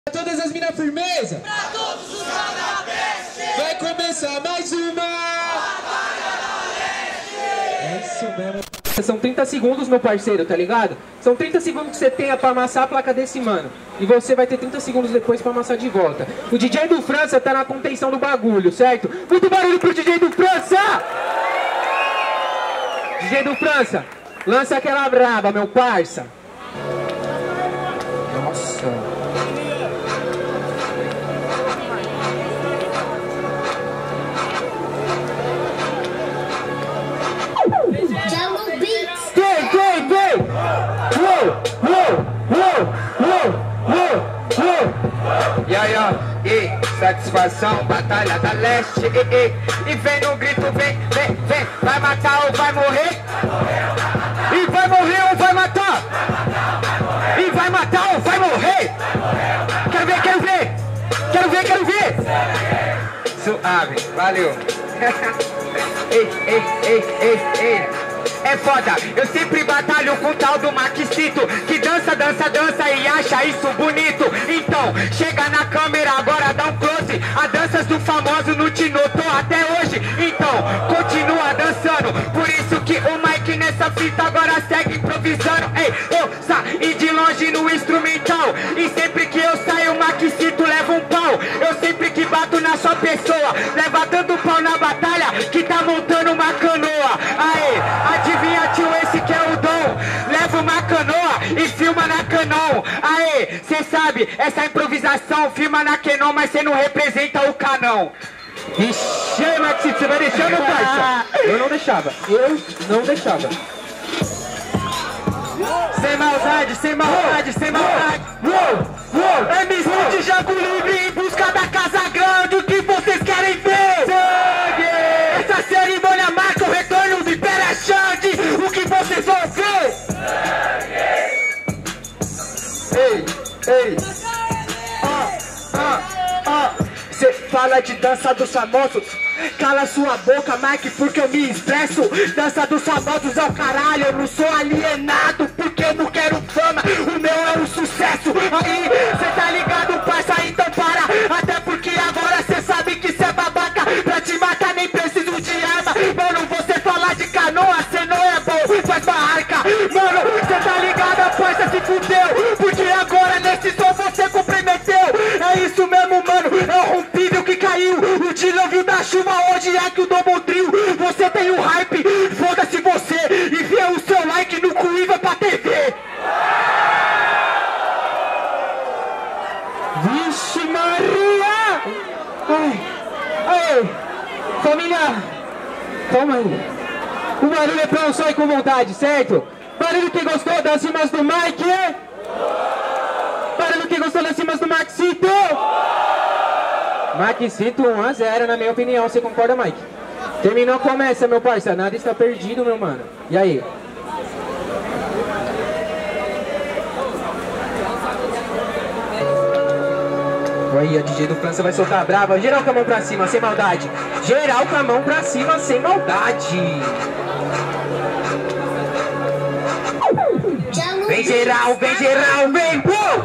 Todas as minas firmeza. Pra todos os canabestes. Vai começar mais uma Batalha da Leste. É isso mesmo. São 30 segundos, meu parceiro, tá ligado? São 30 segundos que você tem pra amassar a placa desse mano. E você vai ter 30 segundos depois pra amassar de volta. O DJ do França tá na contenção do bagulho, certo? Muito barulho pro DJ do França! DJ do França, lança aquela braba, meu parça. Nossa. E satisfação, batalha da leste, e vem no grito, vem, vai matar ou vai morrer? E vai morrer ou vai matar? E vai matar ou vai morrer? Quero ver! Suave, valeu. Ei. É foda, eu sempre batalho com o tal do Maquicito, que dança e acha isso bonito. Então, chega na câmera, agora dá um close. A danças do famoso não te notou até hoje. Então, continua dançando. Por isso que o Mike nessa fita agora segue improvisando. Ei, eu saí de longe no instrumental, e sempre que eu saio o Maquicito leva um pau. Eu sempre que bato na sua pessoa, leva tanto pau na batalha que tá montando uma canoa. Aê, adivinha, tio, esse que é o dom. Leva uma canoa e filma na Canon. Aê, cê sabe, essa improvisação filma na Canon, mas cê não representa o canão. Ixi, Maxito, você vai deixar, meu parça? Eu não deixava. Sem maldade. MC de Jango Livre em busca da casa grande, o que vocês querem ver? Sangue! Essa cerimônia marca o retorno do Império Xande, o que vocês vão ver? Sangue! Ei! Cê fala de dança dos famosos, cala sua boca, Mike, porque eu me expresso. Dança dos famosos é o caralho, eu não sou alienado, porque eu não quero fama, o meu é um sucesso. Aí, cê tá ligado, parça, então para. Até porque agora cê sabe que cê é babaca. Pra te matar nem preciso de arma. Mano, você falar de canoa, cê não é bom, faz barraca. Mano, cê tá ligado, parça, se fudeu, porque agora nesse som você comprometeu. É isso mesmo, mano, é o rompível que caiu. O dilúvio da chuva hoje é que o Domotril. Você tem um hype, foda-se você, e vê o seu like no cu e vai pra TV. Vixe Maria! Ai, família, calma aí. O barulho é pra um só e com vontade, certo? Barulho que gostou das rimas do Mike, é? Barulho que gostou das rimas do Maxito? Maxito 1 a 0 na minha opinião, você concorda, Mike? Terminou, começa, meu parça, nada está perdido, meu mano. E aí? Aí, a DJ do França vai soltar a brava. Geral com a mão pra cima, sem maldade. Geral com a mão pra cima, sem maldade. Vem geral, vem!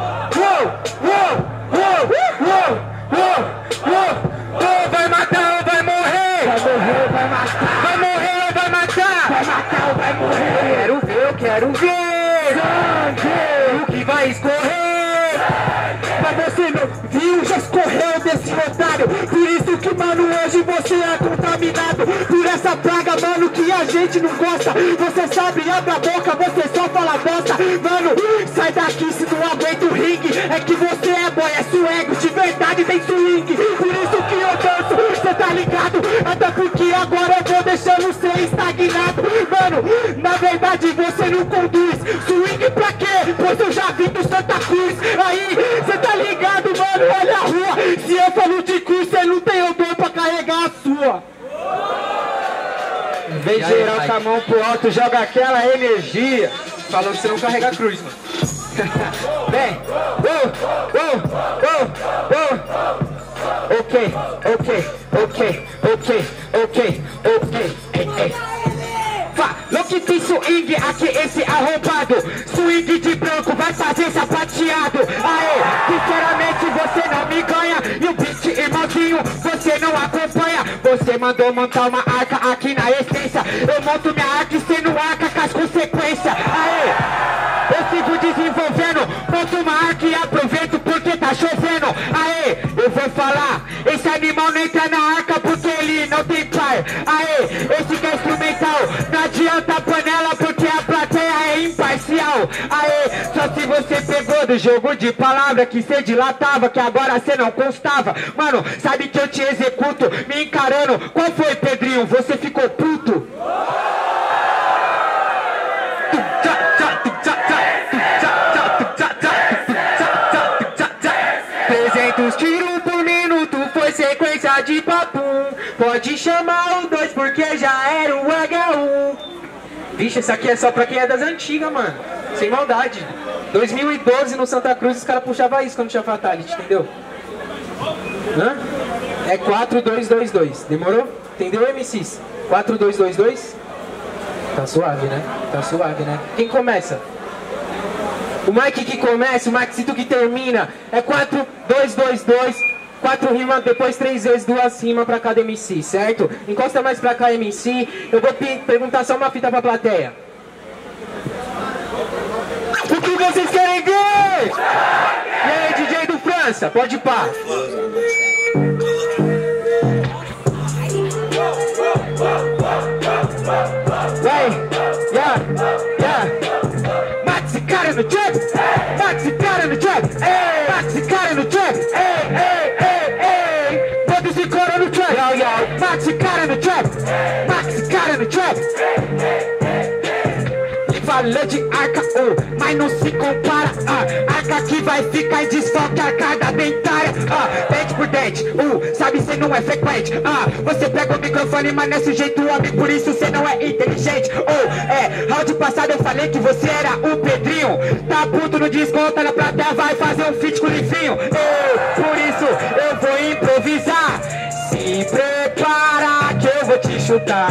Vai matar ou vai morrer? Vai morrer ou vai matar? Vai matar ou vai morrer? Quero ver! Sangue! O que vai escorrer? Mas você não viu, já escorreu desse otário. Por isso que, mano, hoje você é contaminado por essa praga, mano, que a gente não gosta. Você sabe, abre a boca, você só fala bosta. Mano, sai daqui se não aguenta o ringue. É que você é boy, é swag, de verdade tem swing. Por isso que eu danço, cê tá ligado? Até porque agora eu vou deixando você estagnado. Mano, na verdade você não conduz. Swing pra quê? Pois eu já vim do Santa Cruz. Aí, cê tá ligado, mano? Olha a rua. Se eu falo de cruz, cê não tem odor pra carregar a sua. Vem geral com a mão pro alto, joga aquela energia. Falou que você não carrega a cruz, mano. Vem! Ok. Falou que tem swing aqui, esse arrombado. Swing de branco vai fazer sapateado. Aê, sinceramente você não me ganha. E o beat, irmãozinho, você não acompanha. Você mandou montar uma arca aqui na essência. Eu monto minha arca e cê não arca com as consequências. Aê! Eu sigo desenvolvendo, monto uma arca e aproveito porque tá chovendo. Aê, eu vou falar, esse animal não entra na arca porque ele não tem par. Aê, esse que é instrumental, não adianta panela porque a plateia é imparcial. Aê, só se você pegou do jogo de palavra que cê dilatava, que agora cê não constava. Mano, sabe que eu te executo, me encarando. Qual foi, Pedrinho? Você ficou puto? 300 tiros por minuto foi sequência de papum. Pode chamar o 2 porque já era o H1. Vixe, essa aqui é só pra quem é das antigas, mano. Sem maldade. 2012 no Santa Cruz os caras puxavam isso quando tinha Fatality, entendeu? Hã? É 4222. Demorou? Entendeu, MCs? 4222? Tá suave, né? Tá suave, né? Quem começa? O Mike que começa, o Maxito que termina. É 4222. 4 rimas, depois 3 vezes 2 rimas pra cada MC, certo? Encosta mais pra cá, MC. Eu vou perguntar só uma fita pra plateia. O que vocês querem ver? E aí, DJ do França? Pode ir pá. Maxi cara no trap, Maxi cara no trap, Maxi cara no trap, todos se coram no trap, Maxi cara no trap, Maxi cara no trap. Falou de arca, mas não se compara. Arca que vai ficar em desfoque, arca da dentária. Dente por dente, sabe cê não é frequente. Você pega o microfone, mas não é sujeito homem, por isso cê não é inteligente. Round passado eu falei que você era o Pedrinho. Tá puto no desconto, na plateia vai fazer um feat com o Livinho. Por isso eu vou improvisar. Se prepara que eu vou te chutar.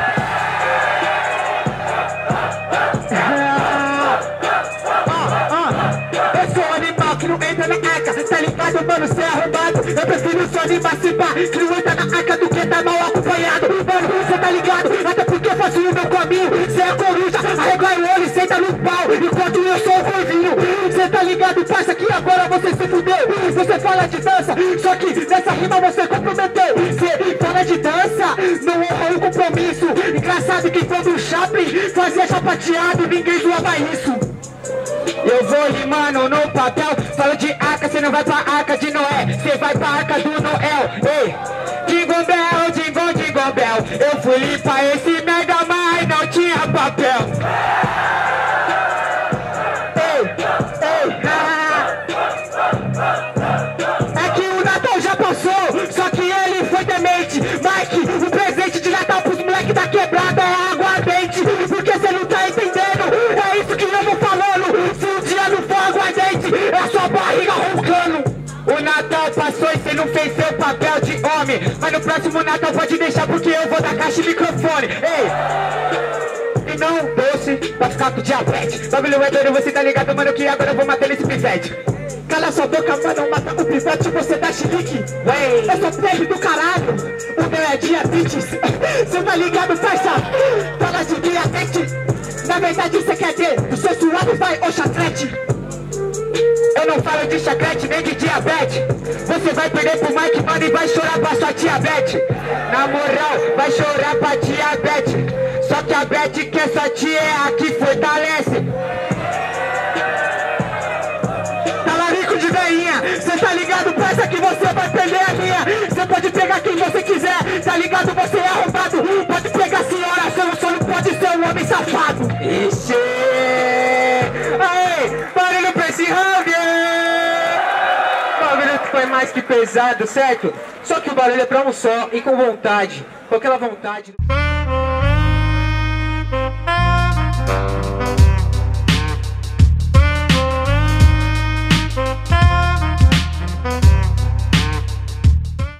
Eu sou animal que não entra na arca, tá ligado, mano, cê é arrombado. Eu prefiro só animar se pá, que não entra na arca do que tá mal acompanhado. Mano, cê tá ligado, até porque eu faço o meu caminho. Cê é coruja, arrega o olho e senta no pau, enquanto eu sou o corvinho. Cê tá ligado, parça, que agora você se fudeu. Você fala de dança, só que nessa rima você comprometeu. Cê fala de dança, não honra o compromisso. Engraçado que quando o Chaplin fazia chapateado, ninguém zoava isso. Eu vou rimando no papel, falo de arca, cê não vai pra arca de Noé, cê vai pra arca do Noel. Ei, Jingle Bell, Jingle, Jingle Bell, eu fui limpar esse merda, mas não tinha papel. É que o Natal já passou, só que ele foi demente. Mike, o presente de Natal pros moleque da quebrada é aguardente, porque cê não tá entendendo, é isso que eu vou falando. Se um dia não for aguardente, é a sua barriga roncando. O Natal passou e cê não fez seu papel de homem, mas no próximo Natal pode deixar porque eu vou dar caixa e microfone. Ei, e não doce pra ficar com diabetes. Bagulho é doido, você tá ligado, mano, que agora eu vou matar nesse pivete. Cala sua boca, mano, mata o pivete, você dá chilique. Eu sou pele do caralho, o meu é diabetes. Cê tá ligado, parça? Fala de diabetes. Na verdade cê quer dizer, o seu suado vai ou chacrete. Eu não falo de chacrete nem de diabetes. Você vai perder pro Mike, mano, e vai chorar pra sua diabetes. Na moral, vai chorar pra diabetes. Só que a Beth que essa tia é a que fortalece. Talarico de veinha, cê tá ligado, parça, que você vai perder a linha. Cê pode pegar quem você quiser, tá ligado, você é arrombado. Pode pegar a senhora, seu sonho pode ser um homem safado. Ixi! Aê, barulho pra esse round! O bagulho foi mais que pesado, certo? Só que o barulho é pra um só e com vontade, com aquela vontade.